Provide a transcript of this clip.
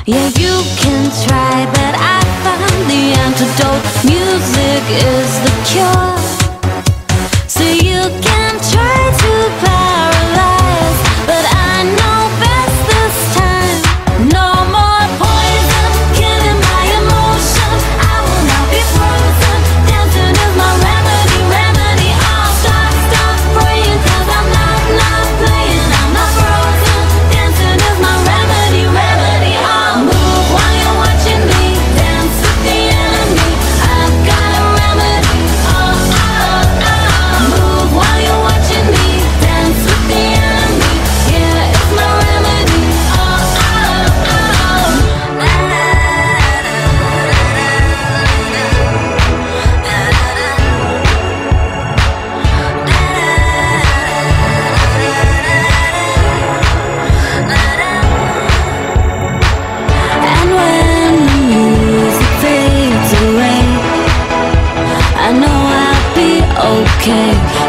Yeah, you can try, but I found the antidote. Music is the cure. So you can try to paralyze, but I know best this time. No more poison, killing my emotions. I will not be frozen. Dancing is my remedy, remedy. I'll stop praying, 'cause I'm not playing. I'm not frozen. Dancing is my remedy, remedy. I'll move while you're watching me dance with the enemy. I've got a remedy. Move while you're watching me dance with the enemy. Yeah, it's my remedy. And when the music fades away, I know I'll be okay.